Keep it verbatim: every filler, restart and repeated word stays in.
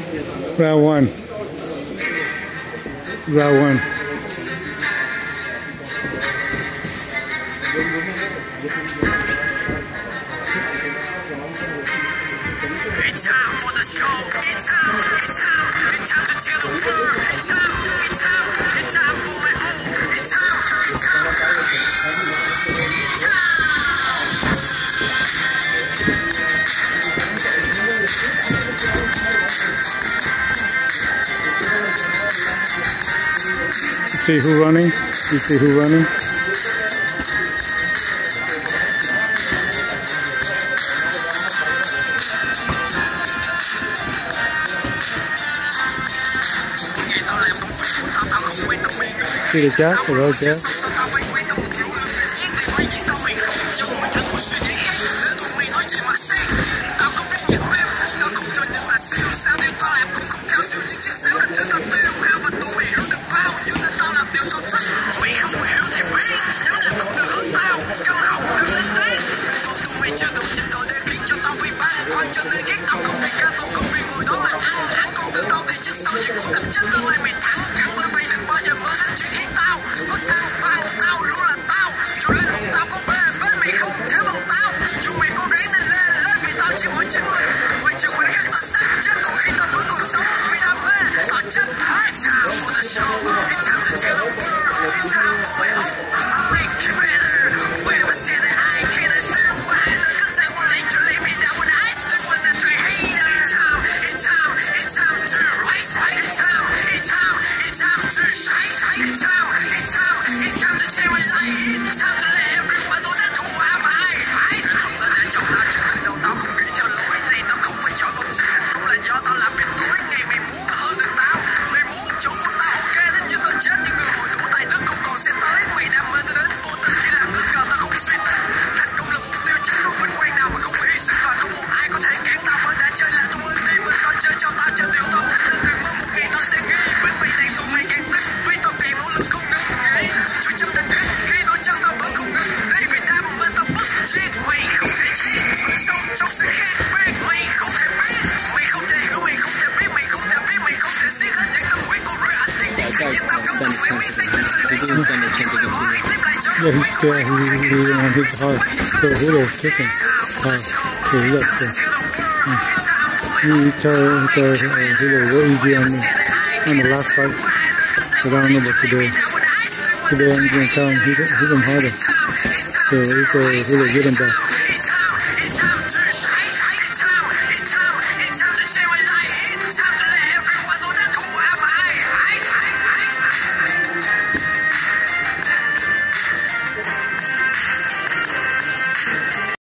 Round one. Round one. It's time for the show. It's time. It's time. It's time to tell the world. It's time. It's time. It's time for my own. It's time. It's time. It's time. You see who running? You see who running? See the jack, the road jack. Yeah, he's scared. He, he, he on his heart. So Hilo kicking. Uh, so look, uh, he told, he told uh, Hilo go easy on me on the last fight. But I don't know what today. Today I'm going to tell him he hit him harder. So he told Hilo get him back.